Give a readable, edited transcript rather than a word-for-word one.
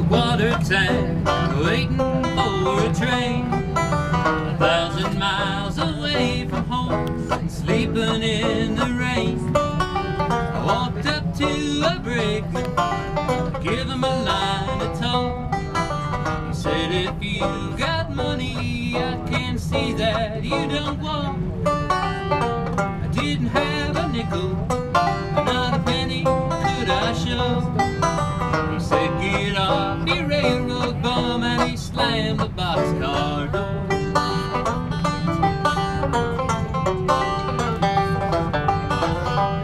water tank, waiting for a train, 1,000 miles away from home, and sleeping in the rain. I walked up to a brakeman, give him a line of talk. He said, if you got money, I can see that you don't walk. I didn't have a nickel, not a penny could I show. He said, get off your